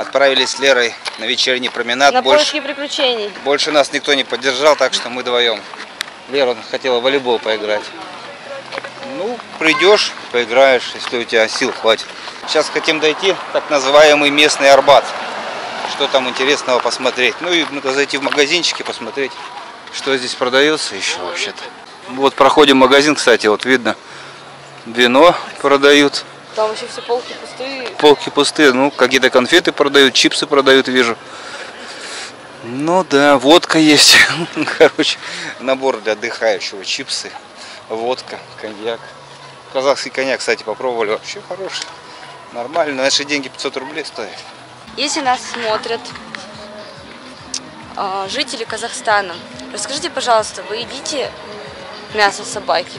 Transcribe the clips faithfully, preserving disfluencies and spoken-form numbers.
Отправились с Лерой на вечерний променад. На больше, поиски приключений. Больше нас никто не поддержал, так что мы вдвоем. Лера хотела в волейбол поиграть. Ну, придешь, поиграешь, если у тебя сил хватит. Сейчас хотим дойти в так называемый местный Арбат. Что там интересного посмотреть. Ну и надо зайти в магазинчики, посмотреть, что здесь продается еще вообще-то. Вот проходим магазин, кстати, вот видно, вино продают. Там вообще все полки пустые. Полки пустые, ну какие-то конфеты продают, чипсы продают, вижу. Ну да, водка есть. Короче, набор для отдыхающего. Чипсы, водка, коньяк. Казахский коньяк, кстати, попробовали. Вообще хороший. Нормально. На наши деньги пятьсот рублей стоит. Если нас смотрят э, жители Казахстана, расскажите, пожалуйста, вы едите мясо собаки?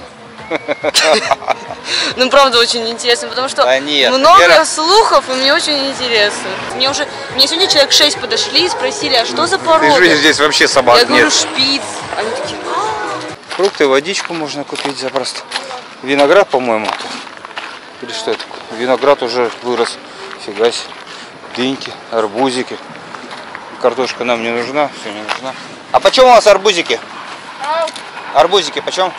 Ну, правда, очень интересно, потому что много слухов, и мне очень интересно. Мне уже, мне сегодня человек шесть подошли и спросили, а что за порода? Ты же здесь вообще собак нет. Я говорю, шпиц. Они такие... Фрукты, водичку можно купить запросто. Виноград, по-моему. Или что это? Виноград уже вырос. Фига себе. Дыньки, арбузики. Картошка нам не нужна, все не нужна. А почем у вас арбузики? Арбузики почем?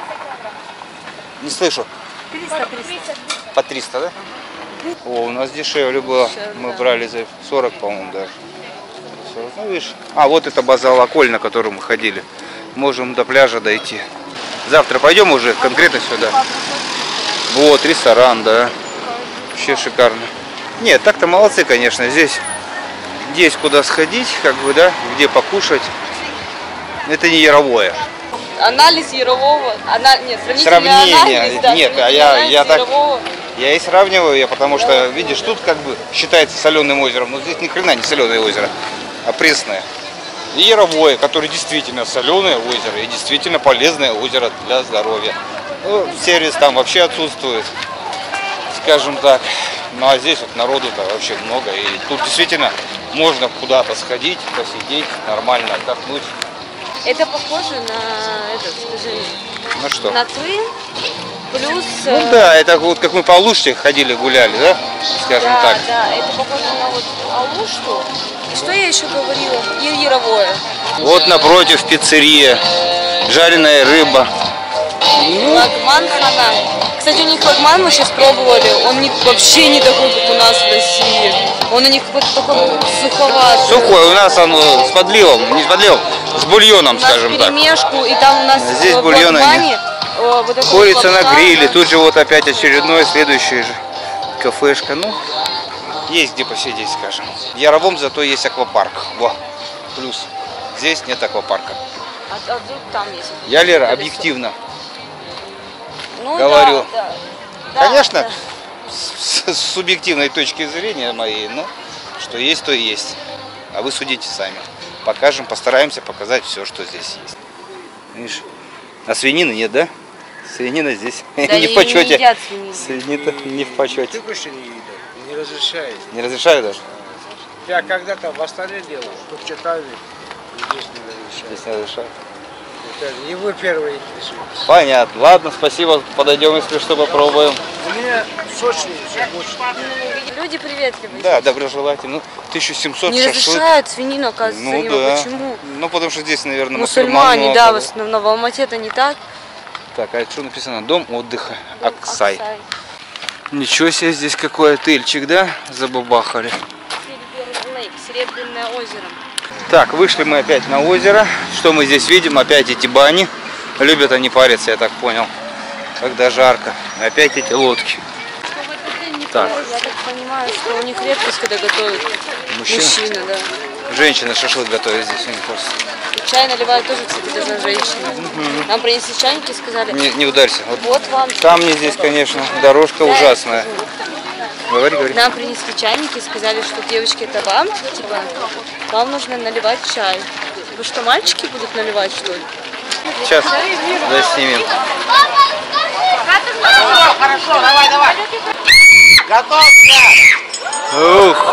Не слышу. триста, триста. По триста, да? О, у нас дешевле было. Мы брали за сорок, по-моему, даже. сорок, ну, видишь. А, вот это база Лаколь, на которую мы ходили. Можем до пляжа дойти. Завтра пойдем уже конкретно сюда. Вот, ресторан, да. Вообще шикарно. Нет, так-то молодцы, конечно. Здесь есть куда сходить, как бы, да, где покушать. Это не яровое. Анализ ярового, ана... нет, сравнение, анализ, да, нет, а я, я так, ярового. я и сравниваю, я потому что, да. Видишь, тут как бы считается соленым озером, но здесь ни хрена не соленое озеро, а пресное. И яровое, которое действительно соленое озеро и действительно полезное озеро для здоровья. Ну, сервис там вообще отсутствует, скажем так. Ну а здесь вот народу-то вообще много, и тут действительно можно куда-то сходить, посидеть, нормально отдохнуть. Это похоже на этот, скажи, ну что? На Крым, плюс... Ну да, это вот как мы по Алуште ходили, гуляли, да? Скажем да, так. Да, это похоже на вот Алушту. И что я еще говорила? И яровое. Вот напротив пиццерия, жареная рыба. Флагман хана. Кстати, у них флагман мы сейчас пробовали, он не, вообще не такой, как у нас в России. Он у них какой-то такой суховатый. Сухой, у нас он с подливом, не с подливом, с бульоном, скажем так. Перемешку, и там у нас здесь в флагмане вот курица на гриле, тут же вот опять очередное, следующее же кафешка. Ну, есть где посидеть, скажем. В Яровом зато есть аквапарк. Во, плюс. Здесь нет аквапарка. А, а тут там есть. Я, Лера, объективно ну, говорю. Да, да, конечно, да. С, с субъективной точки зрения моей, ну, что есть, то и есть. А вы судите сами. Покажем, постараемся показать все, что здесь есть. Видишь? А свинины нет, да? Свинина здесь да не в почете. Не едят свинину. Свинина не в почете. Ты что не едят? Не разрешает. Не разрешают даже? Я когда-то в Астане делал, тут читали, здесь не разрешают. Здесь не разрешают. Это не вы первые интересуетесь. Понятно. Ладно, спасибо. Подойдем, если что, попробуем. У меня в Сочи все больше. Люди приветливые. Да, доброжелательно. Ну, тысяча семьсот не шашлык. разрешают свинину, оказывается, ну, его. Да. Почему? Ну, потому что здесь, наверное, мусульмане, много, да, в основном. В Алмате это не так. Так, а что написано? Дом отдыха Дом Аксай. Аксай. Ничего себе, здесь какой отельчик, да? Забабахали. Серебряное озеро. Так, вышли мы опять на озеро. Что мы здесь видим? Опять эти бани. Любят они париться, я так понял. Когда жарко. Опять эти лодки. Так. Я так понимаю, что у них редкость, когда готовят. Мужчина? Мужчина, да. Женщина шашлык готовит здесь, у них просто. И чай наливают тоже, кстати, должна женщина. Угу. Нам принесли чайники и сказали... Не, не ударься. Вот, вот вам... Камни здесь, конечно, дорожка да, ужасная. Говори, говори. Нам принесли чайники и сказали, что, девочки, это вам, типа, вам нужно наливать чай. Вы что, мальчики будут наливать, что ли? Сейчас заснимем. Хорошо, давай, давай. Готовься! Ух!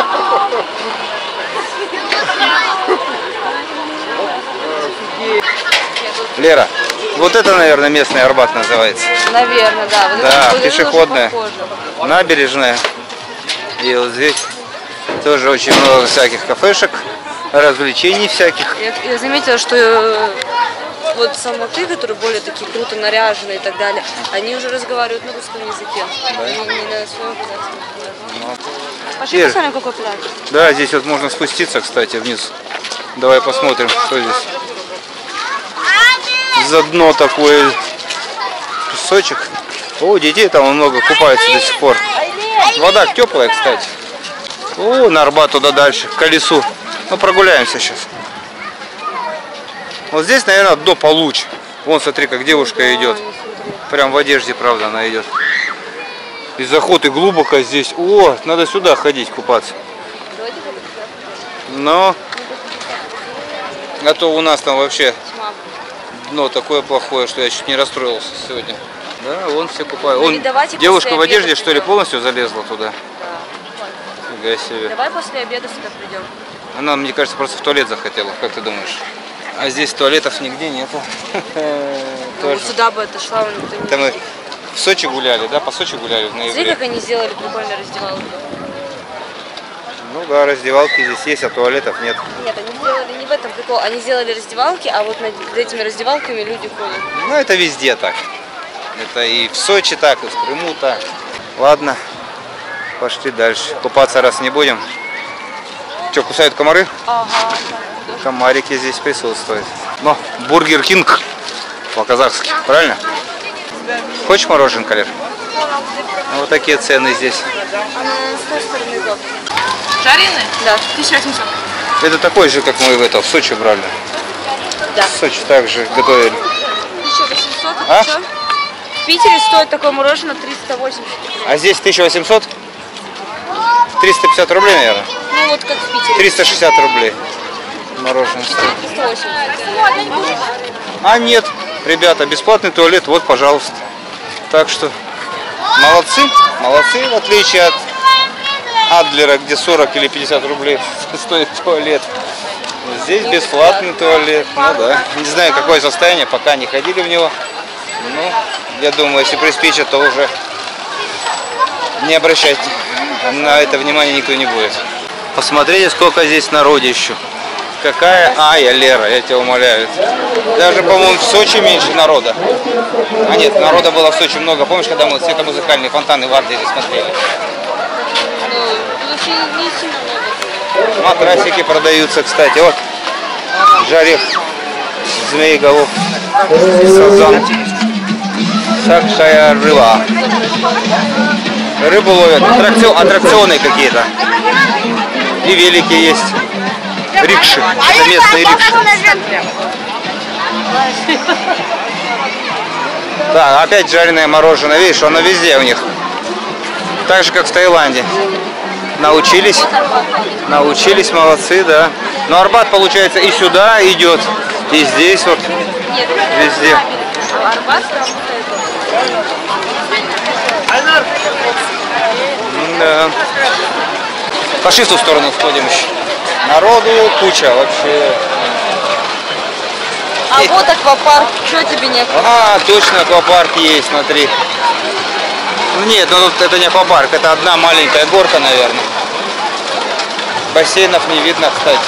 Лера, вот это, наверное, местный Арбат называется. Наверное, да. Вот да, это, пешеходная, набережная. И вот здесь Тоже очень много всяких кафешек, развлечений всяких. Я, я заметила, что э, вот самоты, которые более такие круто наряженные и так далее, они уже разговаривают на русском языке. Да? Они не на своем казахском. Ну. Пошли посмотрим, какой пляж. Да, здесь вот можно спуститься, кстати, вниз. Давай посмотрим, что здесь. За дно такое песочек. О, детей там много купаются до сих пор. Вода теплая, кстати. О, на Арбат туда дальше, к колесу. Ну, прогуляемся сейчас. Вот здесь, наверное, дно получше. Вон, смотри, как девушка идет. Прям в одежде, правда, она идет. И заход и глубоко здесь. О, надо сюда ходить купаться. Но, а то у нас там вообще дно такое плохое, что я чуть не расстроился сегодня. Да, вон все купают. Он, девушка в одежде, что ли, полностью залезла туда? Да. Себе. Давай после обеда сюда придем. Она, мне кажется, просто в туалет захотела, как ты думаешь? А здесь туалетов нигде нету. Ну, вот сюда бы отошла, но никто не это мы в Сочи гуляли, да? По Сочи гуляли в ноябре. Смотри, как они сделали прикольно раздевалку. Ну да, раздевалки здесь есть, а туалетов нет. Нет, они сделали не в этом прикол. Они сделали раздевалки, а вот над этими раздевалками люди ходят. Ну, это везде так. Это и в Сочи так, и в Крыму так. Ладно, пошли дальше. Купаться раз не будем. Что, кусают комары? Ага. Комарики здесь присутствуют. Но Бургер Кинг по-казахски, правильно? Хочешь мороженка, Лер? Вот такие цены здесь. А с той стороны удобно. Жареный? Да. тысяча восемьсот. Это такой же, как мы в, это, в Сочи брали. Да. В Сочи также готовили. тысяча восемьсот, А? что? В Питере стоит такое мороженое триста восемьдесят рублей. А здесь тысяча восемьсот? триста пятьдесят рублей, наверное. Ну вот как в Питере. триста шестьдесят рублей. Мороженое стоит. триста восемьдесят. А нет, ребята, бесплатный туалет, вот, пожалуйста. Так что молодцы, молодцы, в отличие от Адлера, где сорок или пятьдесят рублей стоит туалет. Здесь бесплатный туалет. Ну да. Не знаю, какое состояние, пока не ходили в него. Ну, я думаю, если приспичат, то уже не обращать на это внимание никто не будет. Посмотрите, сколько здесь народищу. Какая Ая, Лера, я тебя умоляю. Даже, по-моему, в Сочи меньше народа. А нет, народа было в Сочи много. Помнишь, когда мы светомузыкальные фонтаны в Ардере смотрели? Матрасики продаются, кстати. Вот жарех, змееголов, сазан, сакшая рыба. Рыбу ловят, аттракцион, аттракционы какие-то. И велики есть. Рикши, это местные рикши. Да, опять жареное мороженое, видишь, оно везде у них. Так же, как в Таиланде. Научились, научились, молодцы, да. Но Арбат, получается, и сюда идет, и здесь вот, везде. Да. Пошли в ту сторону, сходим еще. Народу куча вообще. А вот аквапарк, что тебе не аквапарк? А, точно, аквапарк есть, смотри. Нет, ну это не аквапарк, это одна маленькая горка, наверное. Бассейнов не видно, кстати.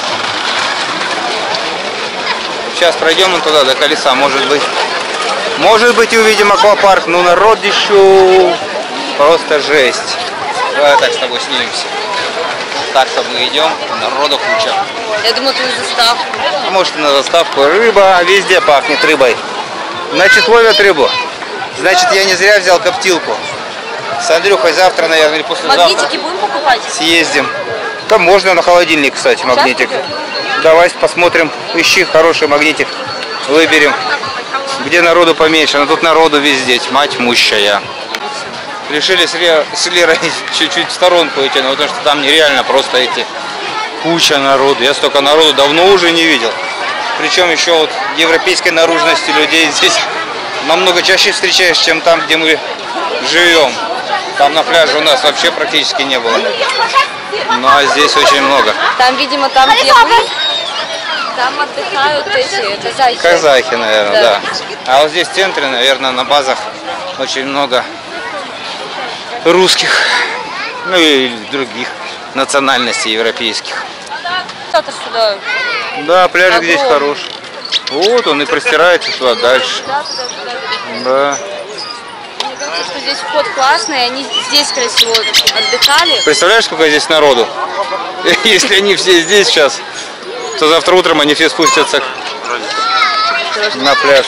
Сейчас пройдем мы туда, до колеса, может быть. Может быть, и увидим аквапарк, но народ еще просто жесть. Давай так с тобой снимемся. Так-то мы идем, народу куча. Я думаю, ты на заставку. А может, и на заставку. Рыба везде пахнет рыбой. Значит, ловят рыбу. Значит, я не зря взял коптилку. С Андрюхой завтра, наверное, или послезавтра. Магнитики будем покупать? Съездим. Там можно на холодильник, кстати, магнитик. Давай посмотрим. Ищи хороший магнитик. Выберем. Где народу поменьше. Но тут народу везде. Тьма тьмущая. Решили с Лерой чуть-чуть в сторонку идти, потому что там нереально просто идти. Куча народу. Я столько народу давно уже не видел. Причем еще вот европейской наружности людей здесь намного чаще встречаешь, чем там, где мы живем. Там на пляже у нас вообще практически не было. Ну а здесь очень много. Там, видимо, там, где вы, там отдыхают эти, казахи. Казахи, наверное, да. Да. А вот здесь в центре, наверное, на базах очень много русских, ну и других национальностей европейских. Это сюда. Да, пляжик здесь хороший. Вот он и простирается туда дальше. Да, туда, туда, туда. Да. Мне кажется, что здесь вход классный, они здесь, скорее всего, отдыхали. Представляешь, сколько здесь народу? Если они все здесь сейчас, то завтра утром они все спустятся на пляж.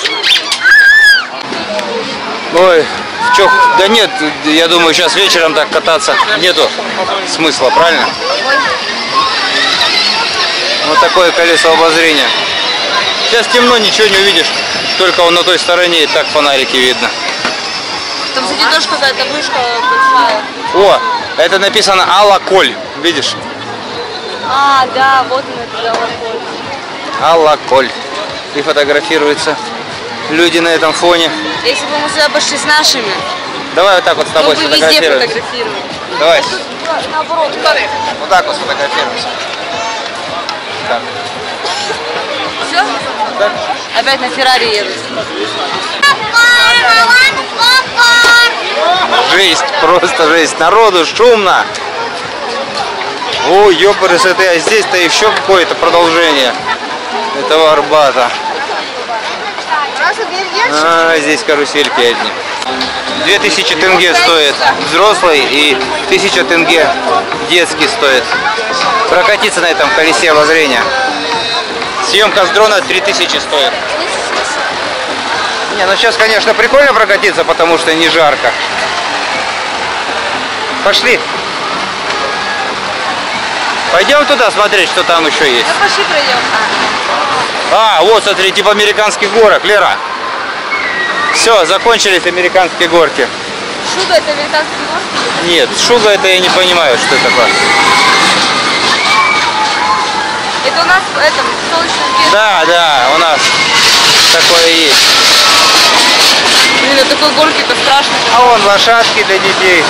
Ой, чё, да нет, я думаю, сейчас вечером так кататься нету смысла, правильно? Вот такое колесо обозрения. Сейчас темно, ничего не увидишь, только он на той стороне и так фонарики видно. Там, кстати, тоже какая-то вышка большая. О, это написано Алаколь, видишь? А, да, вот он это Алаколь. Алаколь. И фотографируются люди на этом фоне. Если бы мы сюда пошли с нашими, Давай вот так вот с тобой мы бы везде сфотографируемся. фотографировали. Давай. Тут, наоборот, Вот так вот сфотографируемся. Так. все? Так. Опять на Феррари едут. Жесть, просто жесть. Народу шумно. О, ёпарасы, это а здесь-то еще какое-то продолжение этого Арбата. А, здесь карусельки одни. Две тысячи тенге стоит взрослый и тысяча тенге детский стоит. Прокатиться на этом колесе обозрения. Съемка с дрона три тысячи стоит. Не, ну сейчас, конечно, прикольно прокатиться, потому что не жарко. Пошли. Пойдем туда смотреть, что там еще есть. Да пошли пройдем. А, вот, смотри, типа американских горок, Лера. Все, закончились американские горки. Шуга это американский горки? Нет, шуга это я не понимаю, что это такое. Это у нас в этом солнечном берегу. Да, да, у нас такое есть. Блин, на такой горке это страшно. А вон лошадки для детей.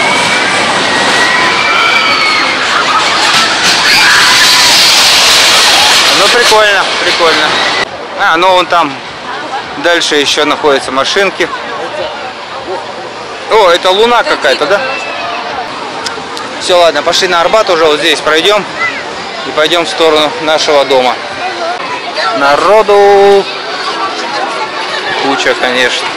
Ну прикольно, прикольно. А, ну вон там дальше еще находятся машинки. О, это луна какая-то, да? Все, ладно, пошли на Арбат уже, вот здесь пройдем и пойдем в сторону нашего дома. Народу куча, конечно.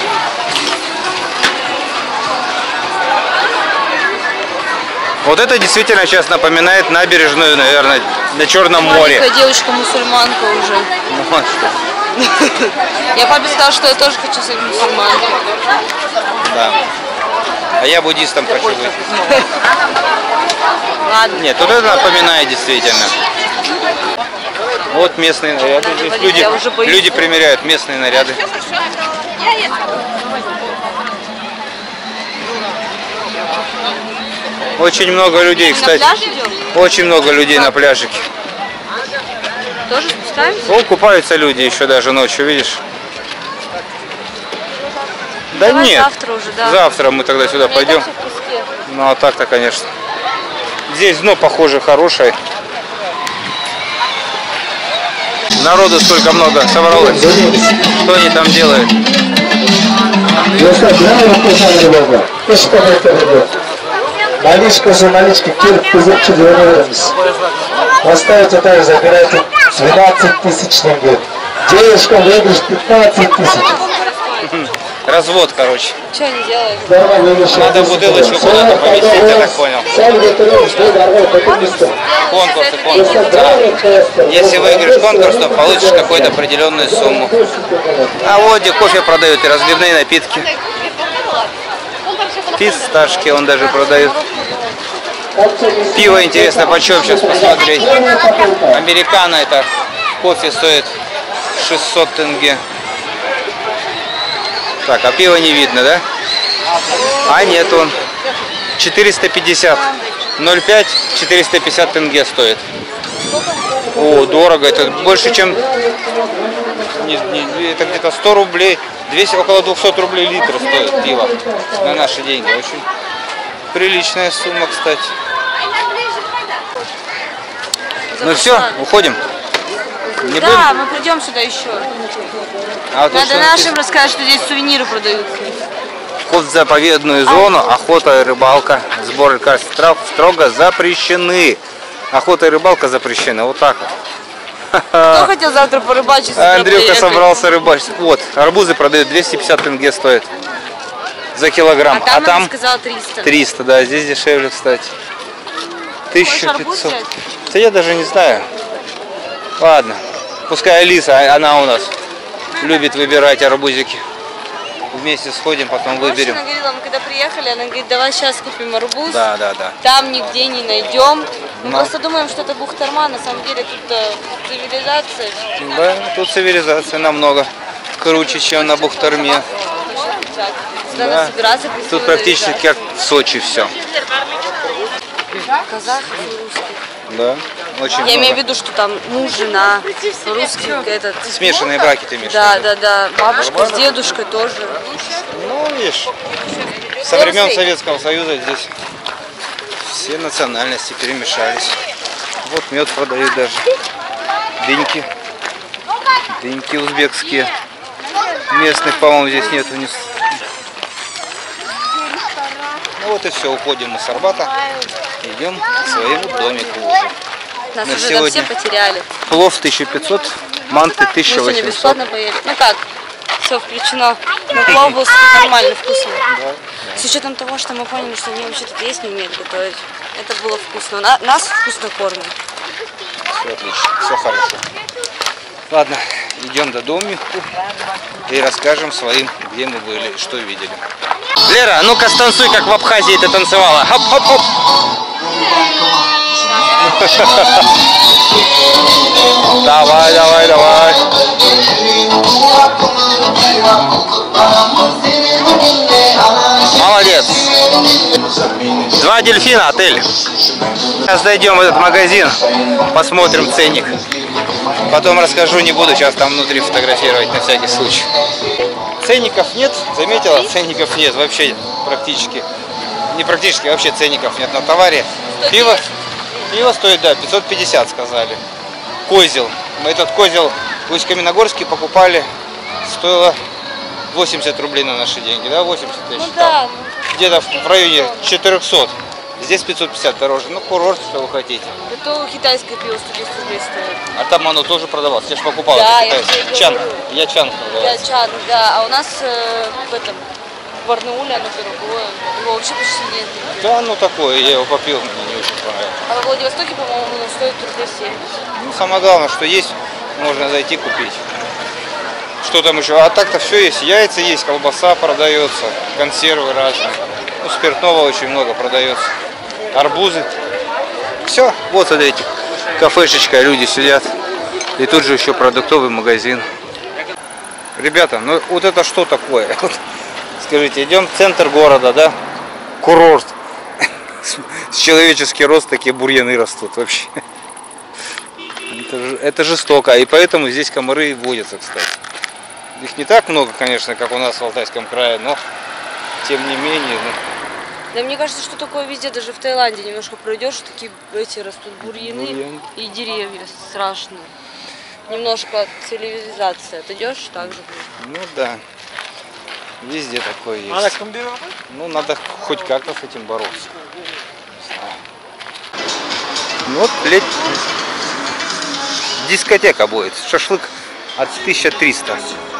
Вот это действительно сейчас напоминает набережную, наверное, на Черном море. Маленькая девочка-мусульманка уже. Ну, вот что. Я папе сказала, что я тоже хочу стать мусульманкой. Да. А я буддистом хочу быть. Ладно. Нет, вот это напоминает действительно. Вот местные наряды. Здесь люди, Я уже боюсь. люди примеряют местные наряды. Очень много людей, кстати. На пляж идем? Очень много людей на пляжике. Тоже спускаемся? О, купаются люди еще даже ночью, видишь? Да Давай нет. завтра уже, да. Завтра мы тогда сюда У меня пойдем. так всё в песке. Ну а так-то, конечно. Здесь дно, похоже, хорошее. Народу столько много собралось. Что они там делают? Наличка за наличкой, кирк тысячу вернемся. Поставите так, забирайте двенадцать тысяч тенге. Девушка выигрыш пятнадцать тысяч. Развод, короче. Что они делают? Надо бутылочку куда-то поместить, я так понял. Конкурсы, конкурсы, да. Если выиграешь конкурс, то получишь какую-то определенную сумму. А вот где кофе продают и разливные напитки. Фисташки он даже продает. Пиво интересно, почем сейчас посмотреть. Американо это кофе стоит шестьсот тенге. Так, а пиво не видно, да? А нет, он четыреста пятьдесят. ноль пять, четыреста пятьдесят тенге стоит. О, дорого. Это больше, чем... Не, не, это где-то сто рублей. двести, около двухсот рублей литр стоит пиво. На наши деньги. Очень приличная сумма, кстати. Ну все, уходим. Не будем? Да, мы придем сюда еще. А вот Надо что нашим рассказать, что здесь сувениры продаются. Вход в заповедную зону, охота и рыбалка, сбор лекарственных трав строго запрещены. Охота и рыбалка запрещены. Вот так вот. Кто хотел завтра порыбачить? А Андрюха собрался рыбачить. Вот, арбузы продают, двести пятьдесят тенге стоит за килограмм. А там, а там она сказала триста. триста, да, здесь дешевле, кстати. тысяча пятьсот. Да я даже не знаю. Ладно, пускай Алиса, она у нас любит выбирать арбузики. Вместе сходим, потом выберем. Она говорила, мы когда приехали, она говорит, давай сейчас купим арбуз. Да, да, да. Там нигде не найдем. Мы Но. просто думаем, что это Бухтарма, на самом деле тут э, цивилизация. Да, тут цивилизация намного круче, чем на Бухтарме. Так, сюда Да. надо собираться, красиво Тут практически доезжать. как в Сочи все. Казахов и русских. Да, очень Я много. имею в виду, что там муж, жена, русский этот. Смешанные браки ты имеешь в Да, виду? да, да. Бабушка с дедушкой тоже. Ну, видишь, со времен Советского Союза здесь все национальности перемешались. Вот мед продают даже. Дыньки. Дыньки узбекские. Местных, по-моему, здесь нету. Не... Ну вот и все, уходим мы с Арбата. Идем к своему домику уже. Нас На уже там сегодня. все потеряли. Плов тысяча пятьсот, манты Мы тысяча сегодня восемьсот. бесплатно поели. Ну как, все включено. Но плов был нормально вкусно. С учетом того, что мы поняли, что они вообще тут есть не умеют готовить. Это было вкусно. На- нас вкусно кормят. Все отлично, все хорошо. Ладно, идем до домику и расскажем своим, где мы были, что видели. Лера, а ну-ка станцуй, как в Абхазии ты танцевала. Хоп-хоп-хоп. Давай, давай, давай. Молодец. Два дельфина, отель. Сейчас зайдем в этот магазин, посмотрим ценник. Потом расскажу, не буду сейчас там внутри фотографировать на всякий случай. Ценников нет, заметила? Ценников нет вообще практически. Не практически, вообще ценников нет на товаре. Пиво, пиво стоит, да, пятьсот пятьдесят сказали. Козел. Мы этот козел в Усть-Каменогорске покупали, стоило восемьдесят рублей на наши деньги, да, восемьдесят тысяч. Ну да. Где-то в районе четырёхсот. Здесь пятьсот пятьдесят дороже. Ну, курорт, что вы хотите. Это китайское пиво сто десять рублей стоит. А там оно тоже продавалось. Я же покупал. Да, это я китайское. тебе Чан. говорю. Я чан Да, продавал. чан, да. А у нас э, в этом в Барнауле оно дорогое. Его вообще почти нет. Да, ну такое. Я его попил, мне не очень понравилось. А во Владивостоке, по-моему, оно стоит рублей семьдесят. Ну, самое главное, что есть, можно зайти купить. Что там еще? А так-то все есть. Яйца есть, колбаса продается, консервы разные. Ну, спиртного очень много продается. Арбузы. Все, вот смотрите, кафешечка, люди сидят. И тут же еще продуктовый магазин. Ребята, ну вот это что такое? Скажите, идем в центр города, да? Курорт. С человеческий рост такие бурьяны растут вообще. Это, ж- это жестоко, и поэтому здесь комары водятся, кстати. Их не так много, конечно, как у нас в Алтайском крае, но тем не менее. Ну, Да мне кажется, что такое везде, даже в Таиланде немножко пройдешь, такие эти растут бурьяны Бурьян. и деревья страшные. Немножко цивилизация. Ты идешь так же будет. ну да, везде такое есть. Ну надо хоть как-то с этим бороться. Ну вот лет... дискотека будет, шашлык от тысячи трёхсот.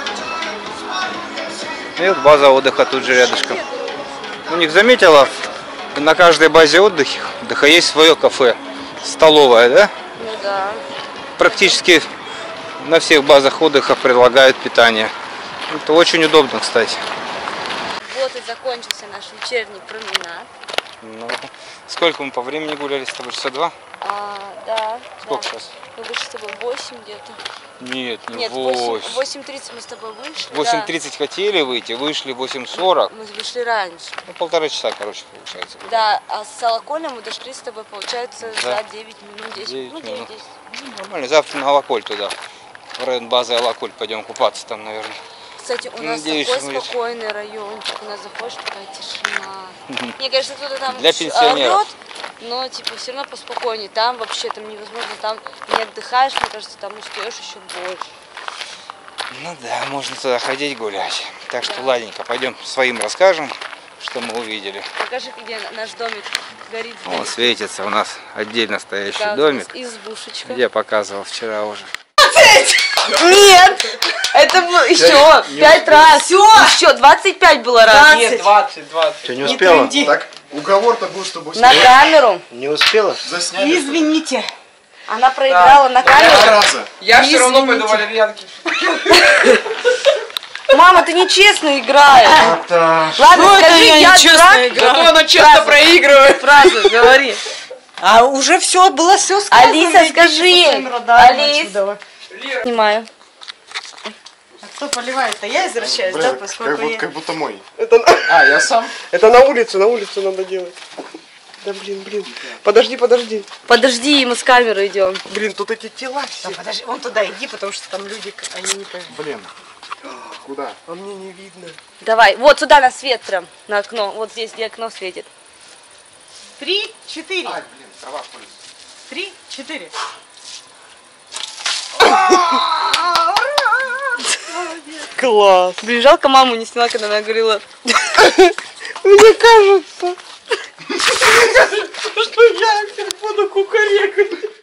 И вот база отдыха тут же рядышком. У них, заметила, на каждой базе отдыха отдыха есть свое кафе, столовая, да? Ну да. Практически на всех базах отдыха предлагают питание. Это очень удобно, кстати. Вот и закончился наш вечерний променад. Ну, сколько мы по времени гуляли с тобой? Часа два? А, да. Сколько да. сейчас? Мы вышли с тобой в восемь где-то. Нет, не Нет, восемь. восемь тридцать мы с тобой вышли. восемь да. тридцать хотели выйти, вышли восемь сорок. Мы вышли раньше. Ну, полтора часа, короче, получается. Да, а с Солоколя мы дошли с тобой, получается, Да. за девять минут, десять. девять Ну, минут. девять-десять. Ну, нормально. Завтра на Алаколь туда. В район базы Алаколь пойдем купаться там, наверное. Кстати, у нас Надеюсь, такой что будет. спокойный райончик. У нас заходишь, такая тишина. Мне кажется, кто-то там Для пенсионеров. орёт, но типа все равно поспокойнее. Там вообще там невозможно, там не отдыхаешь, мне кажется, там устаешь еще больше. Ну да, можно туда ходить гулять. Так что, ладненько, пойдем своим расскажем. что мы увидели. Покажи, где наш домик горит. Он светится, у нас отдельно стоящий Да, домик. избушечка. Я показывал вчера уже. Нет! Это было еще пять раз. Все! Еще двадцать пять было раз. Нет, двадцать, двадцать. Ты не успела? Так, уговор-то был, чтобы... На камеру. Не успела? Засняли. Извините. Она проиграла на камеру. Я все равно пойду валерьянки. Мама, ты нечестно играешь. Ладно, Ну, это скажи, я я нечестно дурак. играю. Зато она честно проигрывает. Фразу говори. А уже все, было все сказано. Алиса, идите скажи. по своим радарам Алис. отсюда. Снимаю. А кто поливает-то? Я извращаюсь, да, поскольку Как, будто, я... как будто мой. Это, А, я сам. это на улицу, на улицу надо делать. Да блин, блин. Подожди, подожди. Подожди, мы с камеры идем. Блин, тут эти тела все. Да, подожди, вон туда иди, потому что там люди, они не поймут. Блин. Куда? А мне не видно. Давай, вот сюда на свет прям, на окно. Вот здесь, где окно светит. Три, четыре. Блин, трава в поле. Три, четыре. Класс. Блин, жалко, маму не сняла, когда она говорила. Мне кажется, что я буду кукарекать.